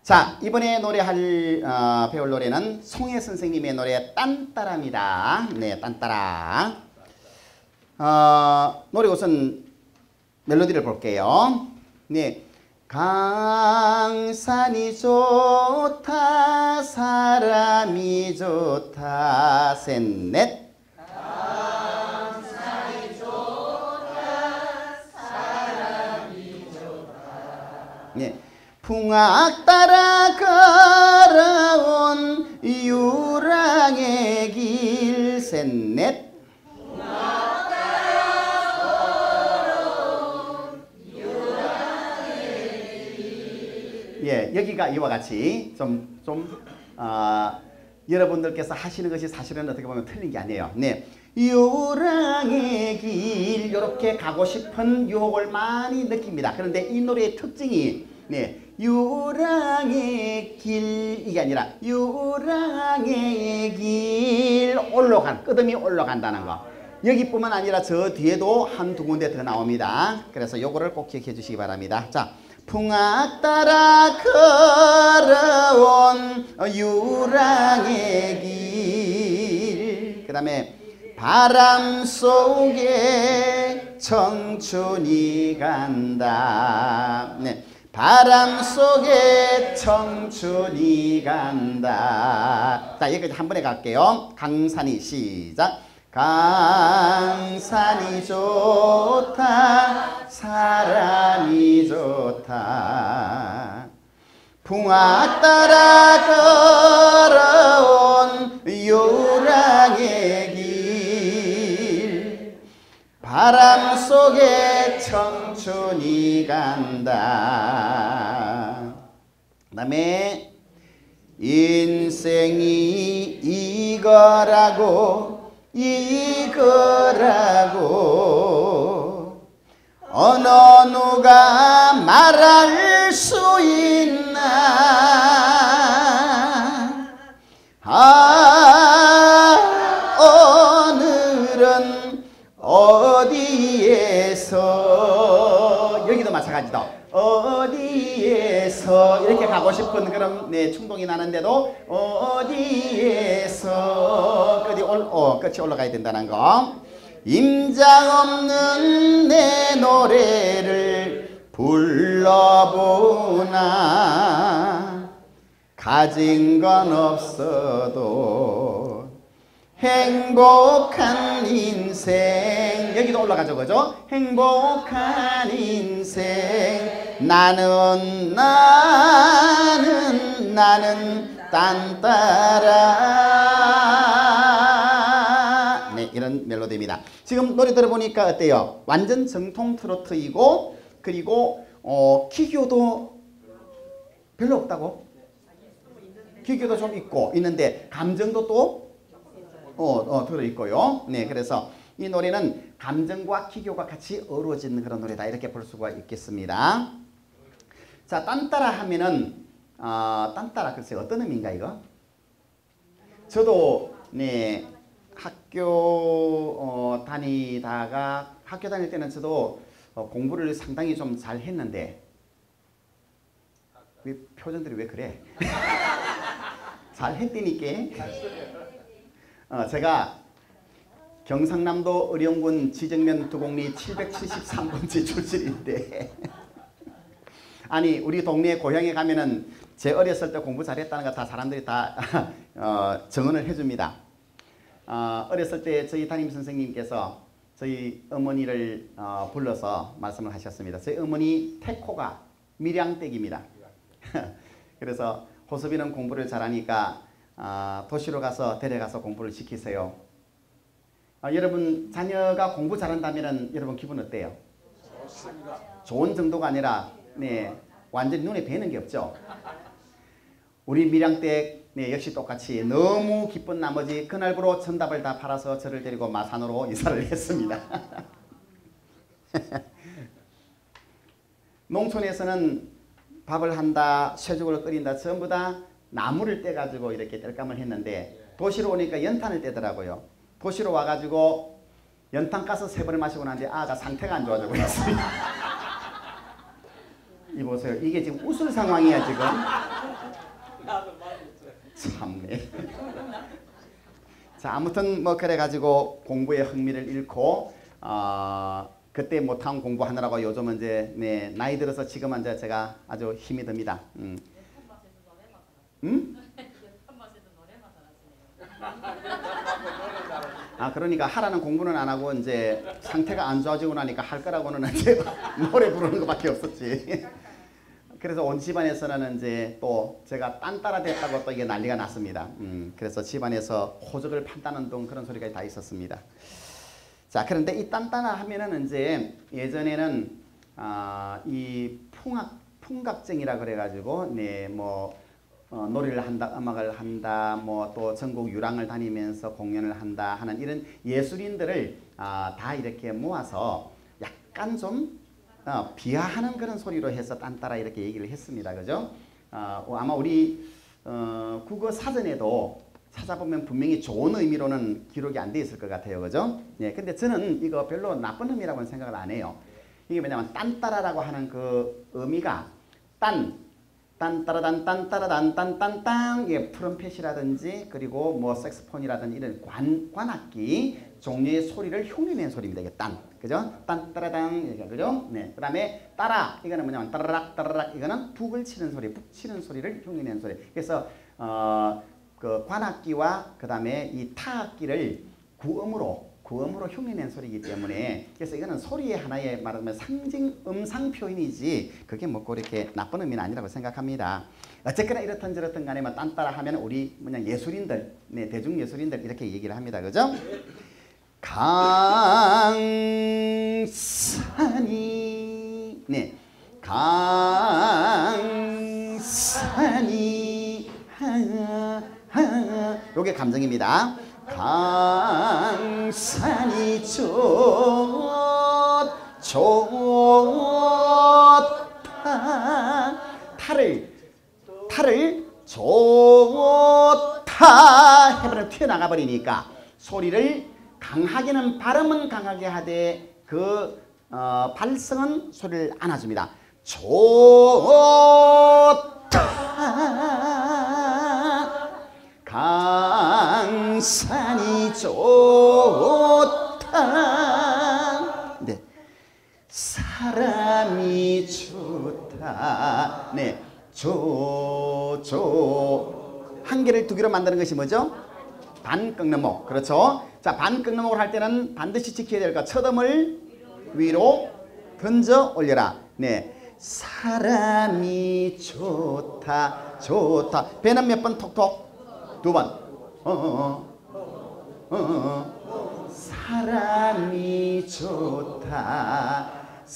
자, 이번에 배울 노래는 송혜 선생님의 노래 딴따라입니다. 네, 딴따라. 노래 우선 멜로디를 볼게요. 네. 강산이 좋다 사람이 좋다 셋넷. 강산이 좋다 사람이 좋다. 네. 풍악 따라 걸어온 유랑의 길 셋넷. 풍악 따라 걸어온 유랑의 길. 예, 여기가 이와 같이 여러분들께서 하시는 것이 사실은 어떻게 보면 틀린 게 아니에요. 네. 유랑의 길 이렇게 가고 싶은 유혹을 많이 느낍니다. 그런데 이 노래의 특징이 네, 유랑의 길 이게 아니라 유랑의 길 끝음이 올라간다는 거. 여기뿐만 아니라 저 뒤에도 한두 군데 더 나옵니다. 그래서 요거를 꼭 기억해 주시기 바랍니다. 자, 풍악 따라 걸어온 유랑의 길. 그 다음에 바람 속에 청춘이 간다. 네. 바람 속에 청춘이 간다. 자, 여기까지 한 번에 갈게요. 강산이 시작. 강산이 좋다 사람이 좋다. 풍악 따라 걸어온 유랑의 길. 바람 속에 청춘이 간다. 그 다음에 인생이 이거라고 어느 누가 말할 수 있나. 오늘은 어디에서 여기도 마찬가지다. 어디에서 이렇게 가고 싶은 그런 충동이 나는데도 어디에서 끝이 올라가야 된다는 거. 임자 없는 내 노래를 불러보나. 가진 건 없어도 행복한 인생. 여기도 올라가죠, 그죠? 행복한 인생. 나는 딴따라. 네, 이런 멜로디입니다. 지금 노래 들어보니까 어때요? 완전 정통 트로트이고, 그리고 기교도 별로 없다고? 기교도 좀 있는데 감정도 또 들어있고요. 네, 그래서 이 노래는 감정과 기교가 같이 어우러진 그런 노래다, 이렇게 볼 수가 있겠습니다. 자, 딴따라 하면은 딴따라 글쎄 어떤 의미인가 이거? 저도 네, 학교 다닐 때는 저도 공부를 상당히 좀 잘 했는데 왜 표정들이 왜 그래? 잘 했다니까. 제가 경상남도 의령군 지정면 두곡리 773번지 출신인데 아니 우리 동네 고향에 가면은 제 어렸을 때 공부 잘했다는 거 다 사람들이 다 증언을 해줍니다. 어렸을 때 저희 담임 선생님께서 저희 어머니를 불러서 말씀을 하셨습니다. 저희 어머니 태코가 밀양댁입니다. 그래서 호섭이는 공부를 잘하니까 도시로 가서 데려가서 공부를 시키세요. 여러분 자녀가 공부 잘한다면 여러분 기분 어때요? 좋습니다. 좋은 정도가 아니라 네, 완전히 눈에 뵈는 게 없죠. 우리 밀양댁 네, 역시 똑같이 너무 기쁜 나머지 그날부로 전답을 다 팔아서 저를 데리고 마산으로 이사를 했습니다. 농촌에서는 밥을 한다, 쇠죽을 끓인다, 전부 다 나무를 떼가지고 이렇게 뗄감을 했는데 도시로 오니까 연탄을 떼더라고요. 도시로 와가지고 연탄가스 3번을 마시고 나는데 아가 상태가 안 좋아지고 있습니다. 이보세요. 이게 지금 웃을 상황이야 지금. 참네. 자, 아무튼 뭐 그래가지고 공부에 흥미를 잃고 그때 못한 공부하느라고 요즘은 이제 네, 나이 들어서 지금은 이제 제가 아주 힘이 듭니다. 그러니까 하라는 공부는 안 하고 이제 상태가 안 좋아지고 나니까 할 거라고는 이제 노래 부르는 것밖에 없었지. 그래서 온 집안에서는 이제 또 제가 딴따라 됐다고 또 이게 난리가 났습니다. 그래서 집안에서 호적을 판다는 등 그런 소리가 다 있었습니다. 자, 그런데 이 딴따라 하면은 이제 예전에는 이 풍각쟁이라 그래가지고 네, 뭐 노래를 한다, 음악을 한다, 뭐 또 전국 유랑을 다니면서 공연을 한다 하는 이런 예술인들을 다 이렇게 모아서 약간 좀 비하하는 그런 소리로 해서 딴따라 이렇게 얘기를 했습니다. 그죠? 아마 우리 국어 사전에도 찾아보면 분명히 좋은 의미로는 기록이 안 돼 있을 것 같아요. 그죠? 예, 근데 저는 이거 별로 나쁜 의미라고는 생각을 안 해요. 이게 뭐냐면 딴따라라고 하는 그 의미가 딴따라단 딴따라단 딴딴땅 이게 트럼펫이라든지 그리고 뭐 색스폰이라든지 이런 관악기 종류의 소리를 흉내낸 소리입니다. 이게 그죠? 딴따라당 그죠? 네. 그다음에 따라 이거는 뭐냐면 따라락 따라락 이거는 북을 치는 소리, 북 치는 소리를 흉내낸 소리. 그래서 그 관악기와 그다음에 이 타악기를 구음으로 흉내낸 소리이기 때문에 그래서 이거는 소리의 하나의 말하자면 상징 음상 표현이지 그게 뭐 그렇게 나쁜 의미는 아니라고 생각합니다. 어쨌거나 이렇든 저렇든 간에 뭐 딴따라 하면 우리 뭐냐 예술인들, 네, 대중 예술인들 이렇게 얘기를 합니다. 그죠? 강산이 네. 강산이 요게 감정입니다. 강산이 좋다 탈을 좋다 해버리면 튀어나가 버리니까 소리를 강하게는 발음은 강하게 하되 그 발성은 소리를 안아줍니다. 좋다 강산이 좋다. 네. 사람이 좋다. 네. 한 개를 두 개로 만드는 것이 뭐죠? 반꺾는목. 그렇죠? 자, 반꺾는목을 할 때는 반드시 지켜야 될 것. 첫음을 위로 던져 올려라. 네. 사람이 좋다. 배는 몇 번 톡톡? 두 번. 사람이 좋다.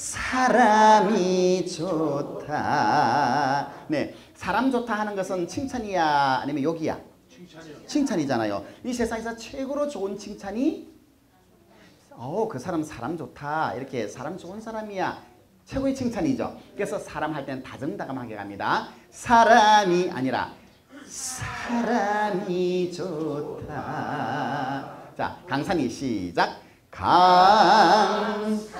사람이 좋다. 네, 사람 좋다 하는 것은 칭찬이야 아니면 욕이야? 칭찬이잖아요. 이 세상에서 최고로 좋은 칭찬이 그 사람 좋다. 이렇게 사람 좋은 사람이야. 최고의 칭찬이죠. 그래서 사람 할 때는 다정다감하게 갑니다. 사람이 아니라 사람이 좋다. 자, 강산이 시작. 강산이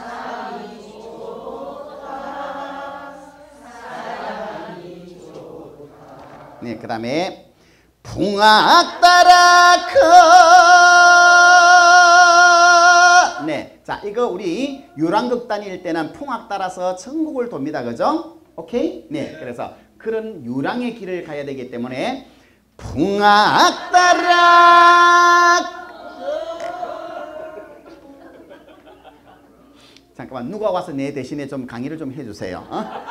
좋다. 사람이 좋다. 네, 그 다음에 풍악 따라 네, 자, 이거 우리 유랑극 다닐 때는 풍악 따라서 전국을 돕니다. 그죠? 오케이? 네, 그래서 그런 유랑의 길을 가야 되기 때문에 풍악 따라 잠깐만 누가 와서 내 대신에 좀 강의를 좀 해주세요.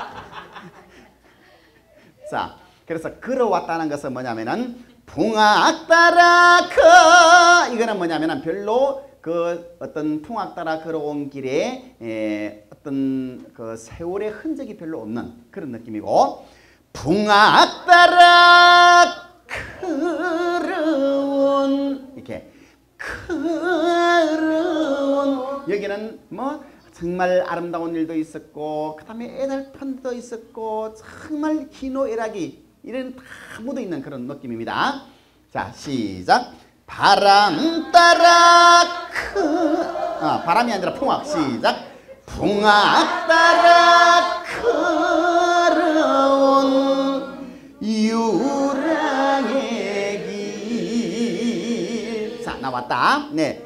자, 그래서 걸어왔다는 것은 뭐냐면은 풍악 따라 이거는 뭐냐면은 별로 그 어떤 풍악 따라 걸어온 길에 어떤 그 세월의 흔적이 별로 없는 그런 느낌이고 풍악 따라 걸어온 이렇게 걸어온 여기는 뭐 정말 아름다운 일도 있었고 그 다음에 애달판도 있었고 정말 희노애락이 이런 다 묻어있는 그런 느낌입니다. 자, 시작. 바람 따라 바람이 아니라 풍악 시작. 풍악 따라 나왔다. 네.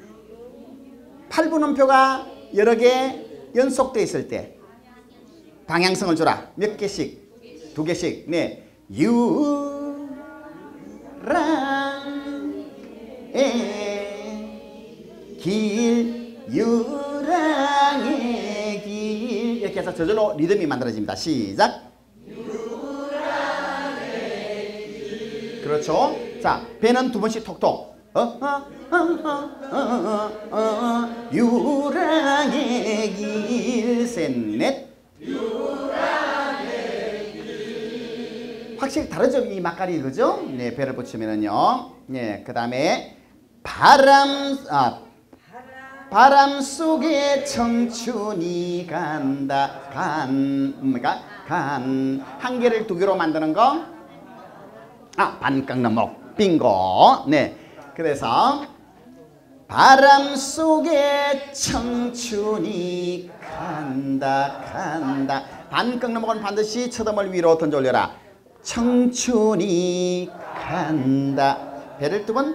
8분음표가 여러 개 연속되어 있을 때 방향성을 줘라. 몇 개씩? 2개씩. 네. 유랑의 길, 유랑의 길. 이렇게 해서 저절로 리듬이 만들어집니다. 시작. 그렇죠. 자, 배는 2번씩 톡톡. 유랑의 길, 셋, 넷. 확실히 다르죠, 이 막갈이, 그죠? 네, 배를 붙이면은요. 네, 그 다음에 바람 속에 청춘이 간다. 한 개를 2개로 만드는 거. 반 깎는 목. 빙고. 네. 그래서 바람 속에 청춘이 간다. 반 깎는 목은 반드시 첫음을 위로 던져 올려라. 청춘이 간다. 배를 2번.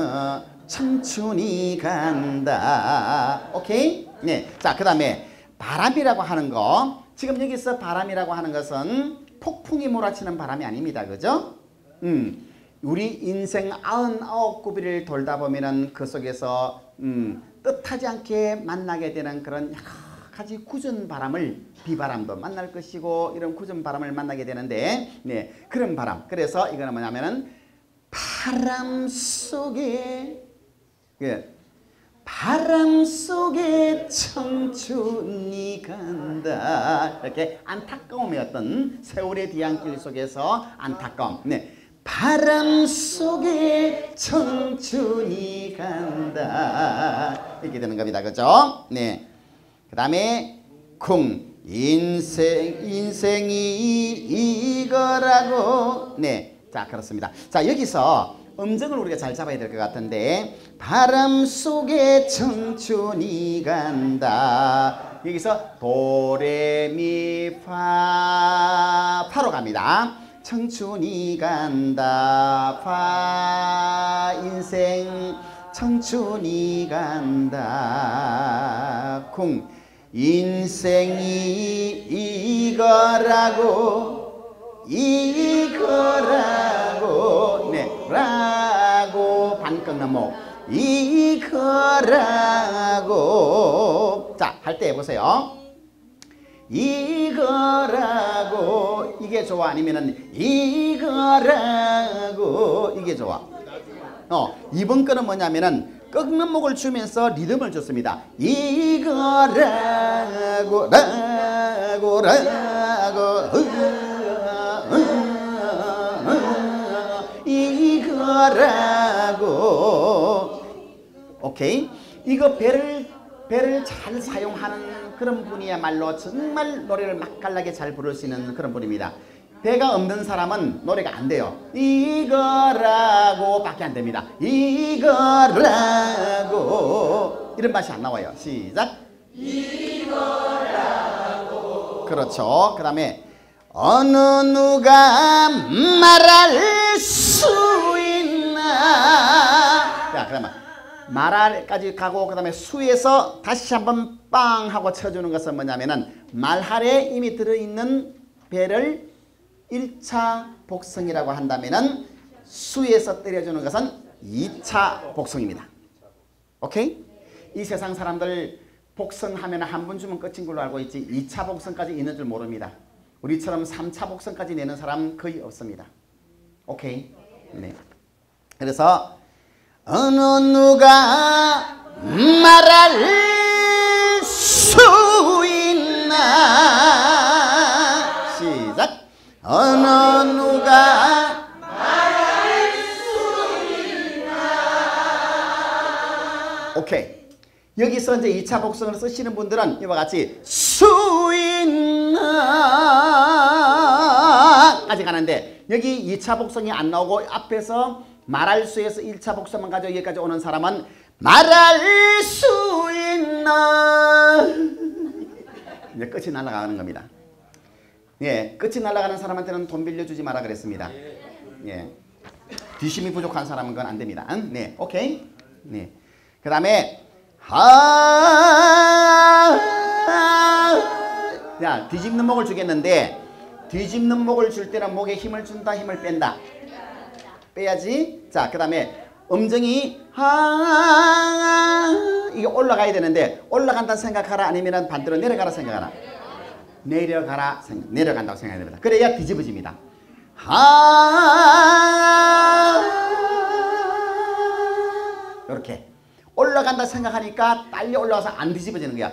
청춘이 간다. 오케이? 네. 자, 그 다음에 바람이라고 하는 거. 지금 여기서 바람이라고 하는 것은 폭풍이 몰아치는 바람이 아닙니다. 그죠? 우리 인생 99굽이를 돌다 보면은 그 속에서 뜻하지 않게 만나게 되는 그런 여러 가지 굳은 바람을, 비바람도 만날 것이고 이런 굳은 바람을 만나게 되는데, 네, 그런 바람. 그래서 이거는 뭐냐면은 바람 속에, 예, 바람 속에 청춘이 간다. 이렇게 안타까움의 어떤 세월의 뒤안길 속에서 안타까움. 네. 바람 속에 청춘이 간다. 이렇게 되는 겁니다. 그죠? 네. 그 다음에 쿵. 인생이 이거라고. 네. 자, 그렇습니다. 자, 여기서 음정을 우리가 잘 잡아야 될 것 같은데, 바람 속에 청춘이 간다. 여기서 도레미파 파로 갑니다. 청춘이 간다. 파 인생 청춘이 간다. 쿵. 인생이 이거라고. 네. 라고 반 꺾는 목. 이거라고. 자, 할 때 해보세요. 이거라고. 이게 좋아? 아니면은 이거라고. 이게 좋아? 2번 거는 뭐냐면은 꺾는 목을 주면서 리듬을 줬습니다. 이거라고. 이거라고. 오케이? 이거 배를 잘 사용하는 그런 분이야말로 정말 노래를 맛깔나게 잘 부를 수 있는 그런 분입니다. 배가 없는 사람은 노래가 안 돼요. 이거라고 밖에 안 됩니다. 이거라고. 이런 맛이 안 나와요. 시작. 이거라고. 그렇죠. 그 다음에 어느 누가 말할 수 있나. 자, 그러면 말할까지 가고 그 다음에 수에서 다시 한번 빵 하고 쳐주는 것은 뭐냐면은 말할에 이미 들어있는 배를 1차 복성이라고 한다면은 수에서 때려주는 것은 2차 복성입니다. 오케이? 이 세상 사람들 복성하면 한 번 주면 끝인 걸로 알고 있지 2차 복성까지 있는 줄 모릅니다. 우리처럼 3차 복성까지 내는 사람 거의 없습니다. 오케이? 네. 그래서 어느 누가 말할 수 있나. 시작. 어느 누가 말할 수 있나. 오케이. 여기서 이제 2차 복성을 쓰시는 분들은 이와 같이 수 있나 까지 가는데, 여기 2차 복성이 안 나오고 앞에서 말할 수에서 1차 복성만 가지고 여기까지 오는 사람은 말할 수 있나. 이제 끝이 날아가는 겁니다. 예, 끝이 날아가는 사람한테는 돈 빌려주지 마라 그랬습니다. 예, 뒤심이 부족한 사람은 그건 안 됩니다. 네, 오케이. 네. 그 다음에 자, 뒤집는 목을 주겠는데 뒤집는 목을 줄 때는 목에 힘을 준다, 힘을 뺀다. 빼야지. 자, 그 다음에 음정이 이게 올라가야 되는데 올라간다 생각하라 아니면 반대로 내려가라 생각하라. 내려간다고 생각해야 됩니다. 그래야 뒤집어집니다. 이렇게 올라간다 생각하니까 빨리 올라와서 안 뒤집어지는 거야.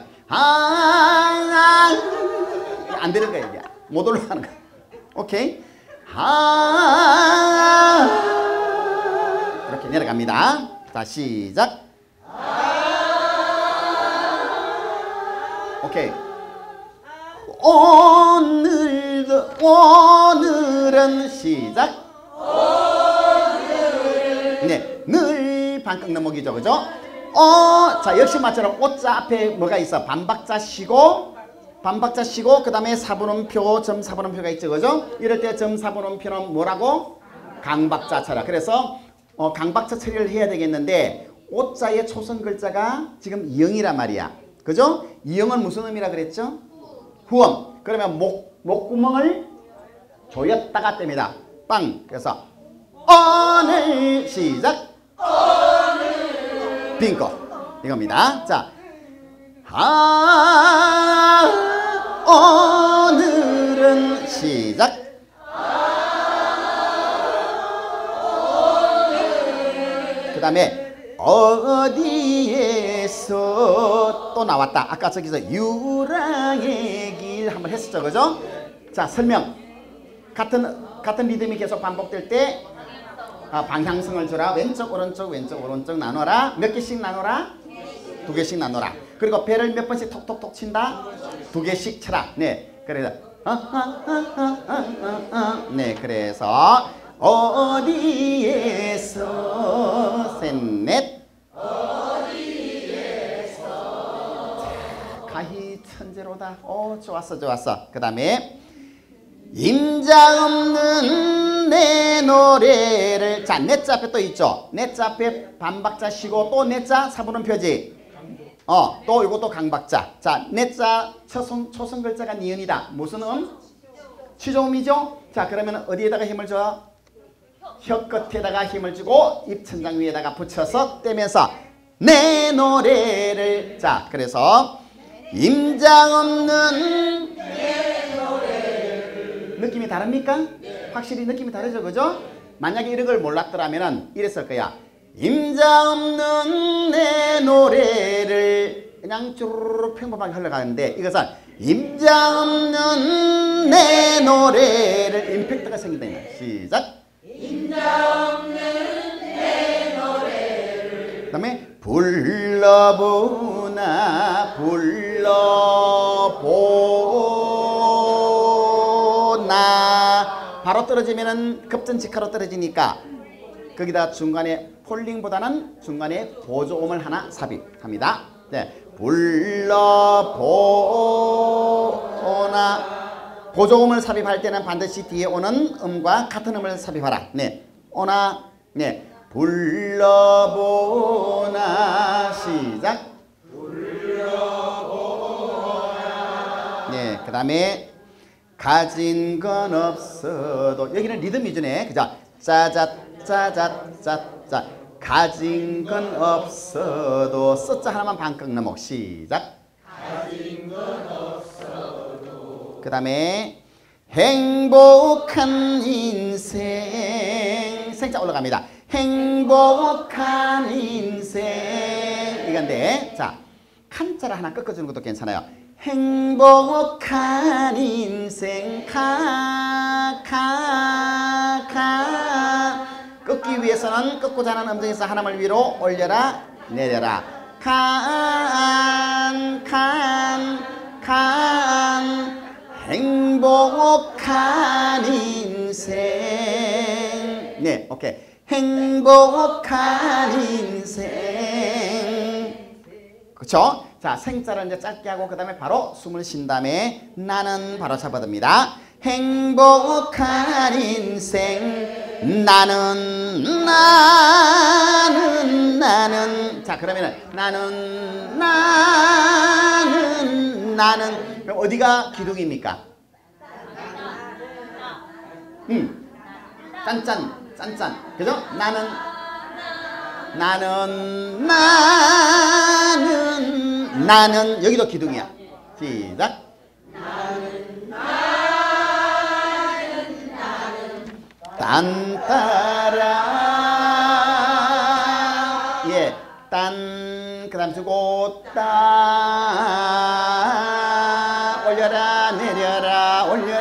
안 되는 거야. 이게 못 올라가는 거야. 오케이. 이렇게 내려갑니다. 자, 시작. 오케이. 오늘은 시작. 네, 늘 반 꺾는 목이죠, 그죠? 자, 역시 마찬가지로 오자 앞에 뭐가 있어? 반박자 쉬고 그 다음에 사분음표, 점사분음표가 있죠, 그죠? 이럴 때 점사분음표는 뭐라고? 강박자 처리. 그래서 강박자 처리를 해야 되겠는데 오자의 초성 글자가 지금 0이란 말이야, 그죠? 0은 무슨 음이라 그랬죠? 후음. 그러면 목구멍을 조였다가 뗍니다. 빵. 그래서 오늘 시작. 빙고. 이겁니다. 자, 오늘은 시작. 그 다음에 어디에서 또 나왔다. 아까 저기서 유랑의 길 한번 했었죠, 그죠? 자, 설명. 같은 리듬이 계속 반복될 때 방향성을 줘라. 왼쪽 오른쪽 왼쪽 오른쪽 나눠라. 몇 개씩 나눠라? 2개씩 나눠라. 그리고 배를 몇 번씩 톡톡톡 친다? 2개씩 쳐라. 네, 그래서 네, 그래서 어디에서 셋넷 가히 천재로다. 좋았어. 그 다음에 임자 없는 내 노래를. 자, 내자 앞에 또 있죠. 내자 앞에 반박자 쉬고 또 내자 사분음표지. 또 이것도 강박자. 자, 내자 초성 글자가 니은이다. 무슨 음? 취조음이죠. 자, 그러면 어디에다가 힘을 줘? 혀 끝에다가 힘을 주고 입천장 위에다가 붙여서 떼면서 내 노래를. 자, 그래서 임자 없는 느낌이 다릅니까? 확실히 느낌이 다르죠, 그죠? 만약에 이런 걸 몰랐더라면 이랬을 거야. 임자 없는 내 노래를 그냥 쭈르르 평범하게 흘러가는데 이것은 임자 없는 내 노래를 임팩트가 생긴다. 시작. 임자 없는 내 노래를. 그 다음에 불러보나 바로 떨어지면은 급전직하로 떨어지니까 거기다 중간에 폴링보다는 중간에 보조음을 하나 삽입합니다. 네, 불러보나 보조음을 삽입할 때는 반드시 뒤에 오는 음과 같은 음을 삽입하라. 네, 오나. 네, 불러보나 시작. 불러보나. 네, 그 다음에 가진 건 없어도. 여기는 리듬 위주네. 그죠? 짜자짜자짜짜. 가진 건 없어도 써자 하나만 반 꺾는 목. 시작. 가진 건 없어도. 그 다음에 행복한 인생. 생자 올라갑니다. 행복한 인생. 이건데, 자, 칸자를 하나 꺾어주는 것도 괜찮아요. 행복한 인생 꺾기 위해서는 꺾고자 하는 음정에서 하나를 위로 올려라 내려라. 행복한 인생. 네, 오케이. 행복한 인생. 그렇죠? 자, 생자를 이제 짧게 하고 그 다음에 바로 숨을 쉰 다음에 나는 바로 잡아듭니다. 행복한 인생 나는 나는 자 그러면은 나는 그럼 어디가 기둥입니까? 짠짠 그죠? 나는 여기도 기둥이야. 시작. 딴따라 예, 딴 그다음 쓰고 따 올려라 내려라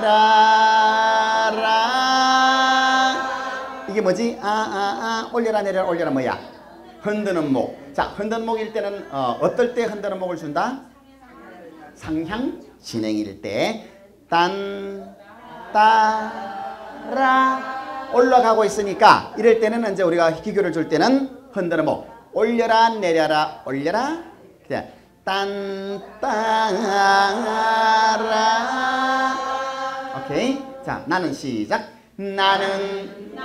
올려라 이게 뭐지? 올려라 내려라 올려라 뭐야? 흔드는 목. 자, 흔드는 목일 때는 어떨 때 흔드는 목을 준다? 상향 진행일 때 딴 따라 올라가고 있으니까 이럴 때는 이제 우리가 기교를 줄 때는 흔드는 목 올려라 내려라 올려라 그냥 딴 따라 오케이 자 나는 시작 나는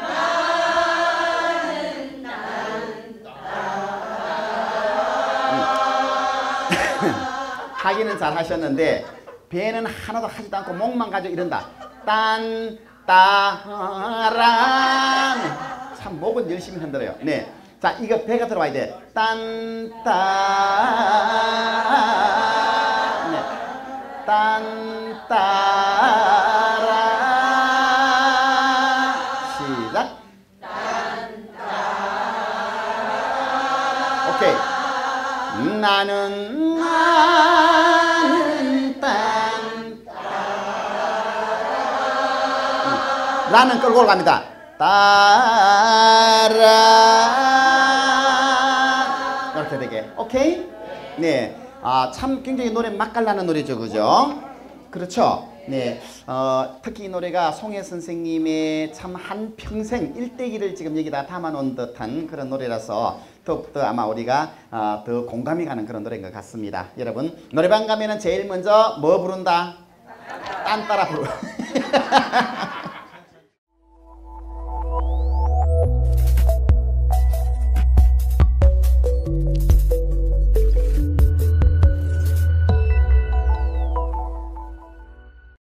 하기는 잘 하셨는데 배는 하나도 하지도 않고 목만 가지고 이런다 딴 따라 참 목은 열심히 흔들어요. 네, 자 이거 배가 들어와야 돼. 딴 따라 네, 딴 따라 시작. 오케이. 나는 라는 끌고 올라갑니다. 따라 이렇게 되게 오케이? 네, 참 굉장히 노래 맛깔나는 노래죠, 그죠? 그렇죠? 네, 특히 이 노래가 송혜 선생님의 참 한평생 일대기를 지금 여기다 담아놓은 듯한 그런 노래라서 더욱더 아마 우리가 더 공감이 가는 그런 노래인 것 같습니다. 여러분 노래방 가면은 제일 먼저 뭐 부른다? 딴 따라 부르.